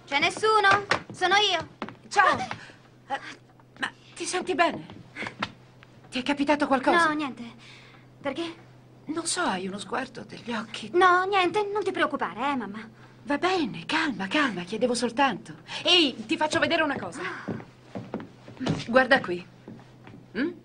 C'è nessuno? Sono io. Ciao. Ma ti senti bene? Ti è capitato qualcosa? No, niente. Perché? Non so, hai uno sguardo, degli occhi. No, niente, non ti preoccupare, mamma. Va bene, calma, calma, chiedevo soltanto. Ehi, ti faccio vedere una cosa. Guarda qui. Mm?